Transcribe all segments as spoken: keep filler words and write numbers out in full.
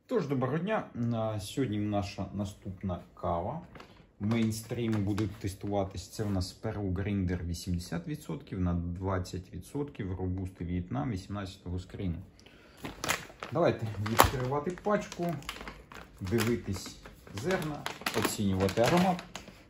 Тож, доброго дня. Сьогодні наша наступна кава. Мейнстрім буде тестуватись. Це у нас Peru Grinder вісімдесят відсотків на двадцять відсотків, Robusta Vietnam вісімнадцятого скріну. Давайте відкривати пачку, дивитись зерна, оцінювати аромат.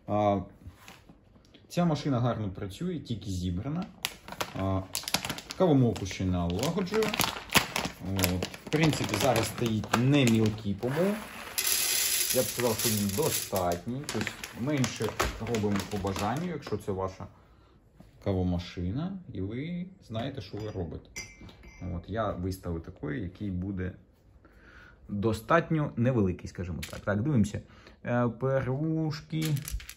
Ця машина гарно працює, тільки зібрана. Кавомолку ще налагоджую. От. В принципі, зараз стоїть не мілкий помол. Я б сказав, що він достатній. Тобто менше робимо по бажанню, якщо це ваша кавомашина, і ви знаєте, що ви робите. От. Я виставив такий, який буде достатньо невеликий, скажімо так. Так, дивимося. Перушки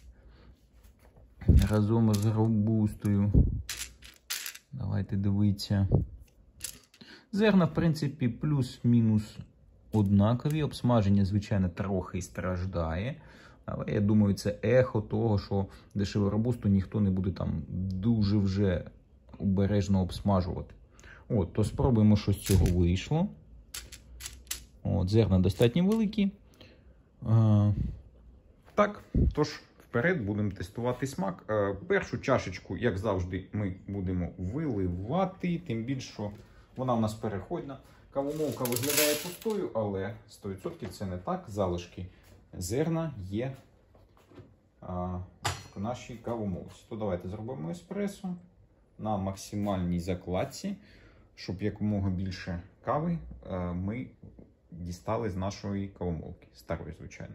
разом з робустою. Давайте дивитися. Зерна, в принципі, плюс-мінус однакові. Обсмаження, звичайно, трохи страждає. Але я думаю, це ехо того, що дешеву робусту ніхто не буде там дуже вже обережно обсмажувати. От, то спробуємо, що з цього вийшло. От, зерна достатньо великі. А, так, тож, вперед будемо тестувати смак. А, першу чашечку, як завжди, ми будемо виливати, тим більше, що вона у нас переходна. Кавомолка виглядає пустою, але сто відсотків це не так. Залишки зерна є а, в нашій кавомолці. То давайте зробимо еспресо на максимальній закладці, щоб якомога більше кави а, ми дістали з нашої кавомолки. Старої, звичайно.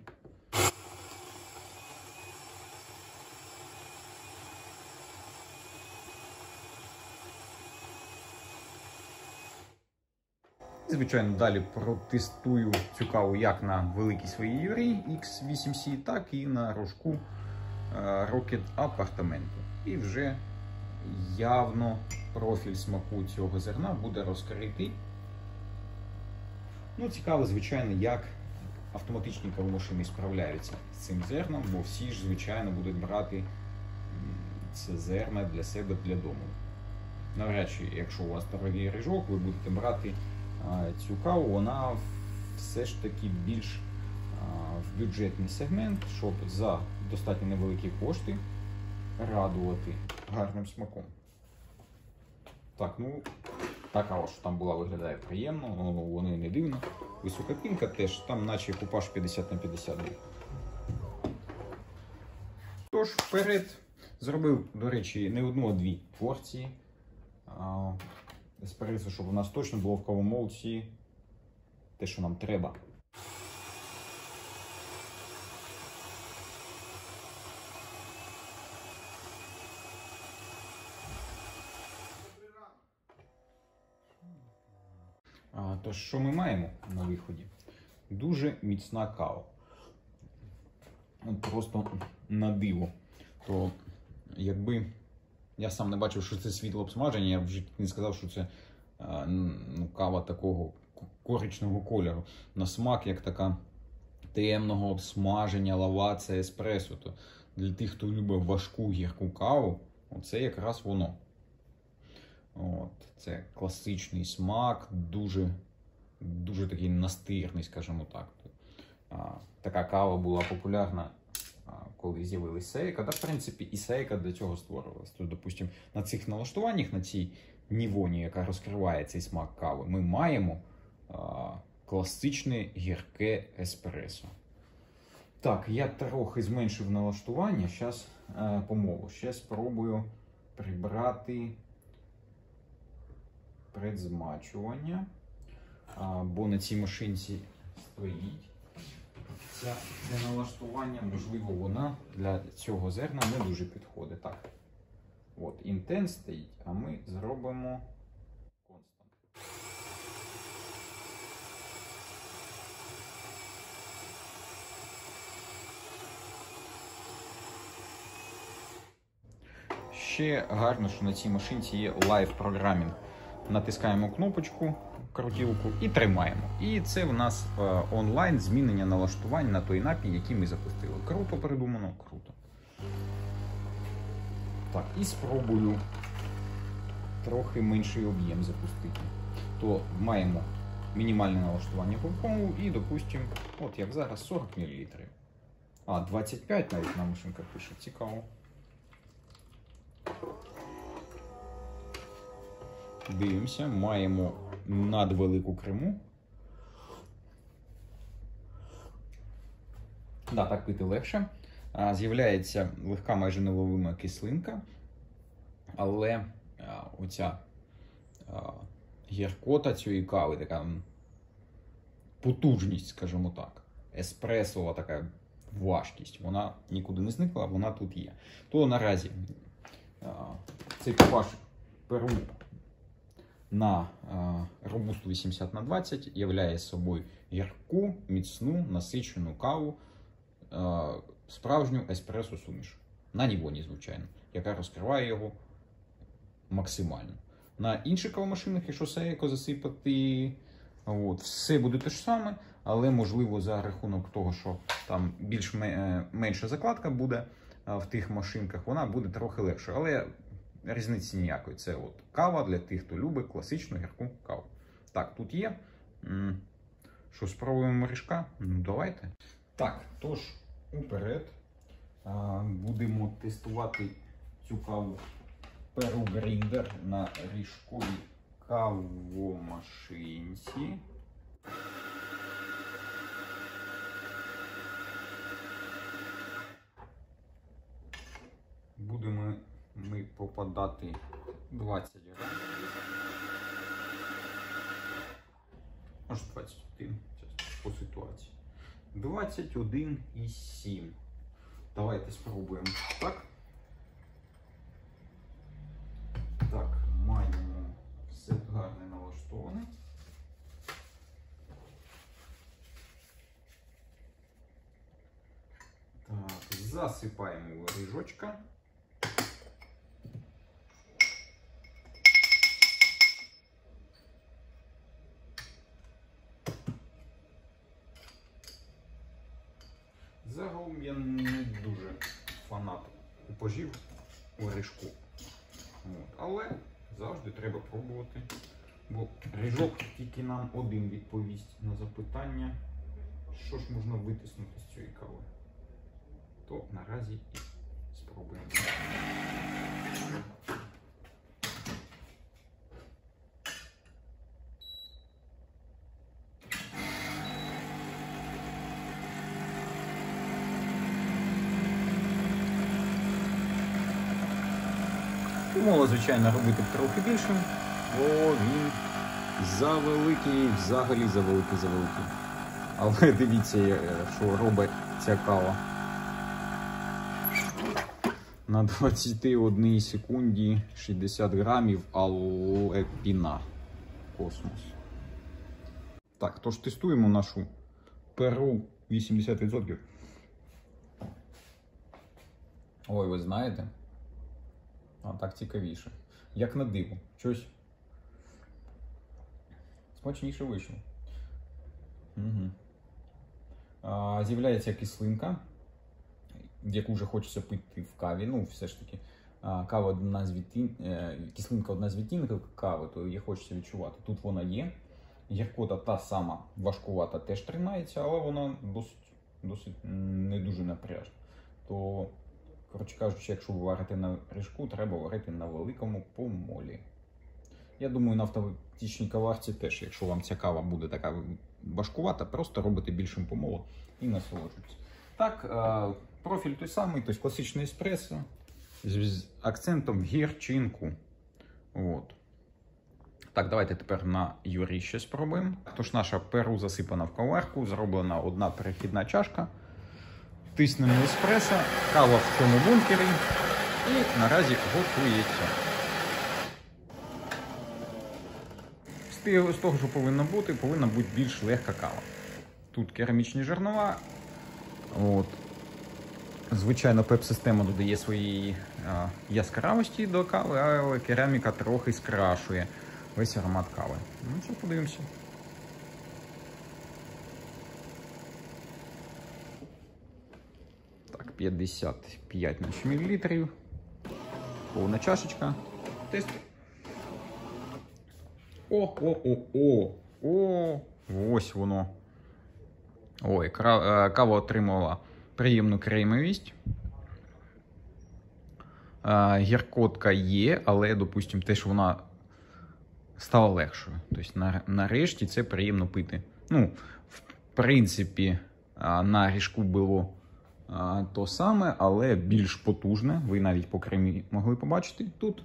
Звичайно, далі протестую цю каву як на великій своїй Юрі ікс вісім сі, так і на рожку Rocket Апартаменто. І вже явно профіль смаку цього зерна буде розкритий. Ну, цікаво, звичайно, як автоматичні кавомашини справляються з цим зерном, бо всі ж, звичайно, будуть брати це зерна для себе, для дому. Навряд чи, якщо у вас дорогий ріжок, ви будете брати цю каву, вона все ж таки більш в бюджетний сегмент, щоб за достатньо невеликі кошти радувати гарним смаком. Так, ну, та кава, що там була, виглядає приємно, воно не дивно. Висока пінка теж, там наче купаж п'ятдесят на п'ятдесят. Тож, вперед, зробив, до речі, не одну, а дві порції еспресо, щоб у нас точно було в кавомолці те, що нам треба. А, тож, що ми маємо на виході? Дуже міцна кава. Просто на диво. То, якби я сам не бачив, що це світло обсмаження, я б в житті не сказав, що це ну, кава такого коричневого кольору. На смак, як така темного обсмаження, лаваце, еспресо. То для тих, хто любить важку гірку каву, це якраз воно. От, це класичний смак, дуже, дуже такий настирний, скажімо так. Така кава була популярна, коли з'явилися сейка. Та, в принципі, і сейка для цього створювалася. Тобто, допустимо, на цих налаштуваннях, на цій нівоні, яка розкриває цей смак кави, ми маємо а, класичне гірке еспресо. Так, я трохи зменшив налаштування, зараз помолу. Ще спробую прибрати предзмачування, а, бо на цій машинці стоїть. Це, це налаштування, можливо, вона для цього зерна не дуже підходить. Так, от, інтенс стоїть, а ми зробимо констант. Ще гарно, що на цій машинці є лайв-програмінг. Натискаємо кнопочку, крутілку і тримаємо. І це в нас е, онлайн змінення налаштувань на той напій, який ми запустили. Круто придумано, круто. Так, і спробую трохи менший об'єм запустити. То маємо Мінімальне налаштування помолу і, допустимо, от як зараз, сорок мілілітрів. А, двадцять п'ять навіть на машинка пише, цікаво. Дивимося, маємо надвелику крему. Да, так пити легше. З'являється легка, майже невловима кислинка, але а, оця а, гіркота цієї кави, така потужність, скажімо так, еспресова така важкість, вона нікуди не зникла, вона тут є. То наразі а, цей ваш Перу на а, робусту вісімдесят на двадцять являє собою гірку, міцну, насичену каву, а, справжню еспресо-суміш. На нівоні, звичайно, яка розкриває його максимально. На інших кавомашинах, якщо сейко засипати, от, все буде те ж саме, але можливо за рахунок того, що там більш менша закладка буде в тих машинках, вона буде трохи легше. Але різниці ніякої. Це от кава для тих, хто любить класичну гірку каву. Так, тут є. Що, спробуємо ріжка? Ну, давайте. Так, тож, уперед. Будемо тестувати цю каву Перу Гриндер на ріжковій кавомашинці. Будемо ми попадати двадцять грамів. Може двадцять один, по ситуації. двадцять один і сім. Давайте спробуємо так. Так, маємо все гарно налаштоване. Так, засипаємо ріжочка. Загалом я не дуже фанат купажів у ріжку. От. Але завжди треба пробувати, бо ріжок тільки нам один відповість на запитання, що ж можна витиснути з цієї кави. То наразі і спробуємо. Мова, звичайно, робити трохи більшим, бо він завеликий, взагалі завеликий, завеликий. Але дивіться, що робить ця кава. На двадцятій одній секунді шістдесят грамів, але піна. Космос. Так, тож тестуємо нашу Перу вісімдесят відсотків. Ой, ви знаєте? А так цікавіше. Як на диво. Щось смачніше вийшло. Угу. З'являється кислинка, яку вже хочеться пити в каві. Ну, все ж таки, а, кава одна з відтін... кислинка одна з відтінків кави, то її хочеться відчувати. Тут вона є. Гіркота та сама важкувата теж тримається, але вона досить, досить не дуже напряжна. То, коротше кажучи, якщо ви варите на ріжку, треба варити на великому помолі. Я думаю, на автоматичній каварці теж, якщо вам ця кава буде така важкувата, просто робите більшим помолом і насолоджуйтесь. Так, профіль той самий, тобто класичний еспресо з акцентом в гірчинку. От. Так, давайте тепер на Юрі ще спробуємо. Тож наша Перу засипана в каварку, зроблена одна перехідна чашка. Тиснемо еспресо, кава в цьому бункері і наразі готується. З того, що повинно бути, повинна бути більш легка кава. Тут керамічні жернова. От. Звичайно, пеп-система додає свої а, яскравості до кави, але кераміка трохи скрашує весь аромат кави. Ну що, подивимося. Так, п'ятдесят п'ять мілілітрів. Повна чашечка. Тест. О-о-о-о! О, ось воно. Ой, кава отримала приємну кремовість. Гіркотка є, але, допустимо, те, що вона стала легшою. Тобто, нарешті це приємно пити. Ну, в принципі, на ріжку було то саме, але більш потужне. Ви навіть по кремі могли побачити тут.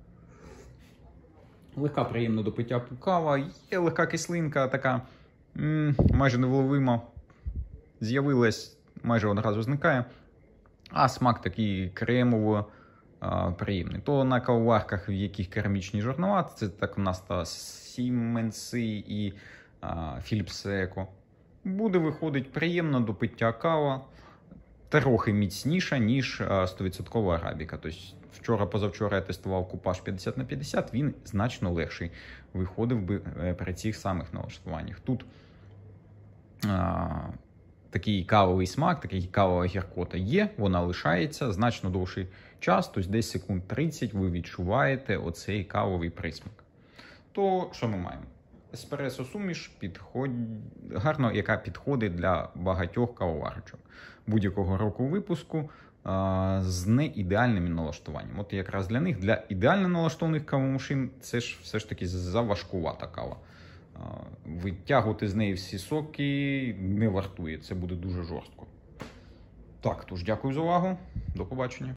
Легка приємна до пиття кава, є легка кислинка, така м майже невловима. З'явилась, майже одразу зникає. А смак такий кремово а, приємний. То на кавоварках, в яких керамічні жорнова, це так у нас та Сіменси і Philips Eco, буде виходить приємно до пиття кава, трохи міцніша, ніж сто відсотків арабіка. Тобто, вчора-позавчора я тестував купаж п'ятдесят на п'ятдесят, він значно легший виходив би при цих самих налаштуваннях. Тут а, такий кавовий смак, такий кавова гіркота є, вона лишається значно довший час, тобто десь секунд тридцять ви відчуваєте оцей кавовий присмак. То що ми маємо? Еспресо-суміш підход... гарно, яка підходить для багатьох кавоварочок будь-якого року випуску а, з неідеальними налаштуванням. От якраз для них, для ідеально налаштованих кавомашин, це ж все ж таки заважкувата кава. А, витягувати з неї всі соки не вартує, це буде дуже жорстко. Так, тож дякую за увагу, до побачення.